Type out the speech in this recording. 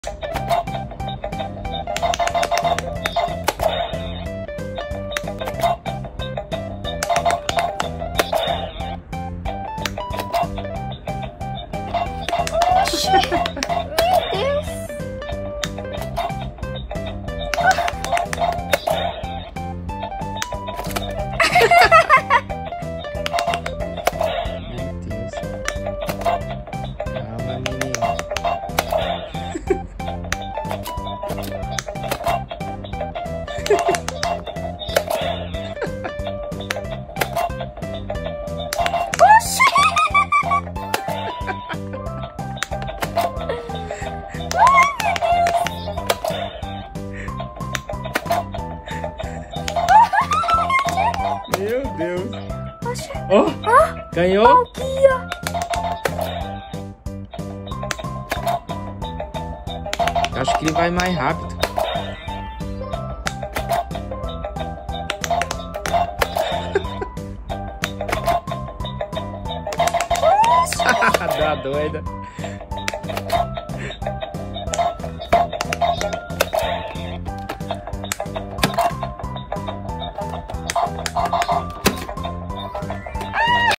Meu Deus. Ó, ganhou? Aqui, ó. Acho que ele vai mais rápido. Dá doida.